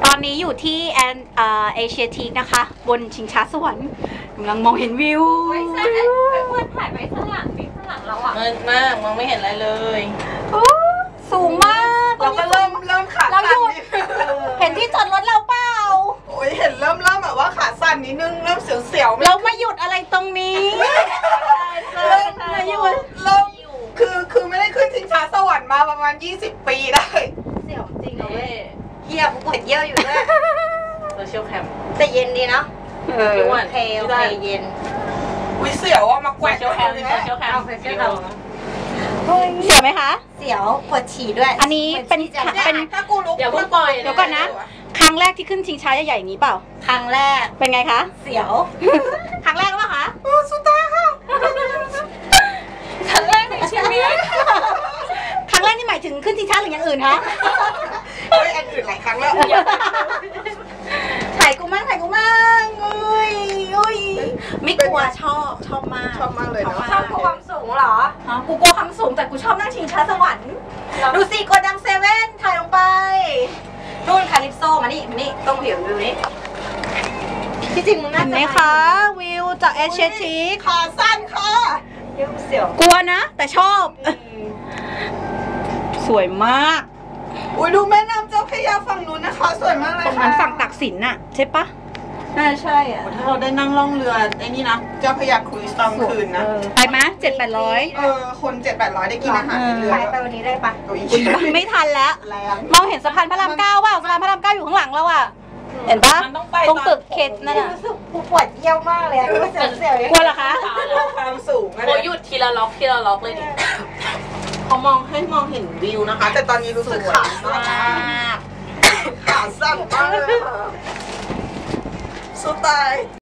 ตอนนี้อยู่ที่เอเชียทีคนะคะบนชิงช้าสวรรค์กำลังมองเห็นวิวไม่ใช่เพื่อนถ่ายไปข้างหลังนี่ข้างหลังเราอะมืดมากมองไม่เห็นอะไรเลยสูงมากเราก็เริ่มขาเราสั่นหยุดเห็นที่จอดรถเราเปล่าโอ้ยเห็นเริ่มแบบว่าขาสั่นนิดนึงเริ่มเสียวๆเรามาหยุดอะไรตรงนี้เริ่มคือไม่ได้ขึ้นชิงช้าสวรรค์มาประมาณ20 ปีได้เสี่ยวจริงเลยเยี่ยมปวดเยี่ยวอยู่ด้วยโซเชียลแคมแต่เย็นดีเนาะโอเคเย็นอุ้ยเสียวว่ามาแกว่งโซเชียลแคมเสียไหมคะเสียวปวดฉี่ด้วยอันนี้เป็นถ้ากูลุกเดี๋ยวก่อนนะครั้งแรกที่ขึ้นชิงช้าใหญ่ๆอย่างนี้เปล่าครั้งแรกเป็นไงคะเสียวครั้งแรกหรือเปล่าคะสุดท้ายค่ะครั้งแรกในชีวิตครั้งแรกนี่หมายถึงขึ้นชิงช้าหรืออย่างอื่นคะเฮ้ยอันอื่นหลายครั้งแล้วถ่ายกูมั่งอุ้ยไม่กลัวชอบมากชอบมากเลยเนาะชอบความสูงเหรอกูกลัวความสูงแต่กูชอบนั่งชิงช้าสวรรค์ดูสิโกดังเซเว่นถ่ายลงไปนู่นคาลิปโซมานี่ต้องเห็นวิวนี้ที่จริงมึงน่าเห็นจะไหมคะวิวจากเอเชียทีคขาสั้นค่ะเสียวกลัวนะ แต่ชอบ สวยมากอุ้ยดูแม่น้ำเจ้าพระยาฝั่งนู้นนะคะสวยมากเลยตรงค่ะนั้นฝั่งตักสินน่ะใช่ปะน่าใช่อ่ะถ้าเราได้นั่งล่องเรือไอ้นี่นะเจ้าพระยาครูซตอนคืนนะไปไหม700-800 คน700-800ได้กินอาหารในเรือไปวันนี้ได้ปะโอ้ยไม่ทันแล้วแรงมองเห็นสะพานพระราม9 เปล่าสะพานพระราม9อยู่ข้างหลังแล้วอ่ะเห็นปะตรงตึกเคสนั่นน่ะรู้สึกปวดเยี่ยวมากเลยอะรู้สึกเสียวกลัวเหรอคะความสูงโอ้หยุดทีละล็อกเลยดิเขามองเห็นวิวนะคะ แต่ตอนนี้รู้สึกขาสั้นมากขาสั้นมากเลยค่ะสุดตาย